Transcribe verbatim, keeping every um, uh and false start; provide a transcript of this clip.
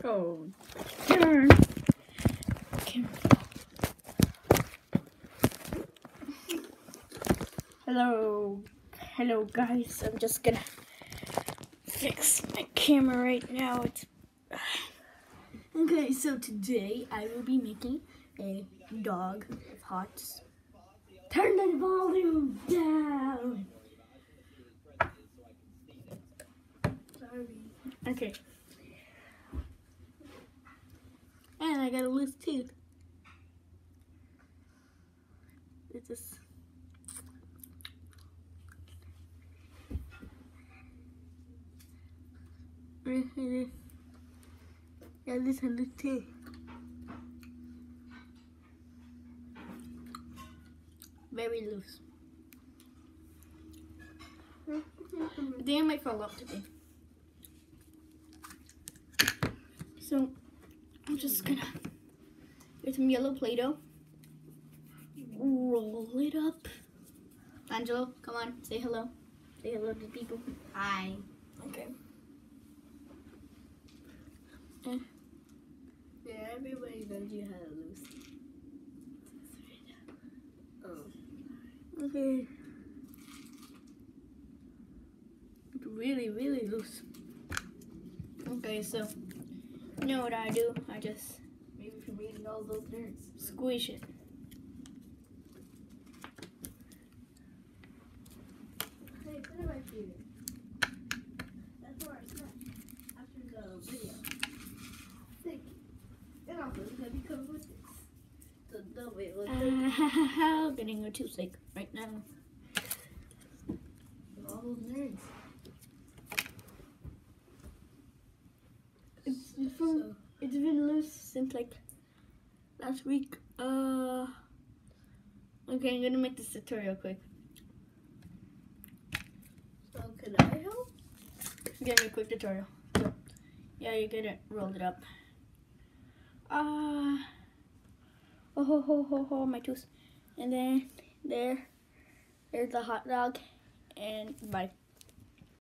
Oh, darn. Camera. Hello. Hello, guys. I'm just gonna fix my camera right now. It's okay. So today I will be making a dog of hearts. Turn the volume down. Sorry. Okay. And I got a loose tooth. It's just yeah, this one loose too. Very loose. I think I might fall off today. So I'm just gonna get some yellow Play-Doh. Roll it up. Angelo, come on, say hello. Say hello to people. Hi. Okay. Yeah, yeah everybody knows you had a loose. Oh. Okay. It's really, really loose. Okay, so you know what I do? I just Maybe from eating all those nerds. squish it. Hey, put it right here. That's for our snack after the video. Thank you. And also, it's gonna be covered with this. So don't wait, look. Uh, getting a toothache right now. All those nerds. It's, it's from. So, It's been loose since like last week. Uh. Okay, I'm gonna make this tutorial quick. so can I help? Give me a quick tutorial. So, yeah, you get it. Roll it up. Ah. Uh, oh ho ho ho ho my tooth. And then there, there's the hot dog. And bye.